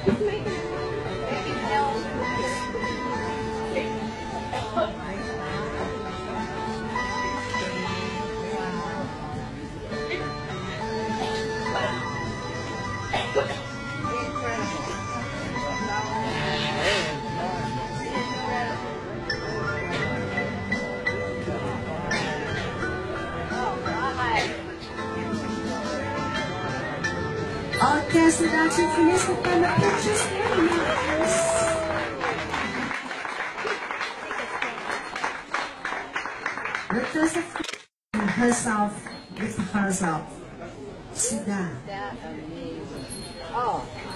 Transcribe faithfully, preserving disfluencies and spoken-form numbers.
All guests and action please confirm the pictures very nice. Let us herself with herself. Sit down. That amazing. Oh.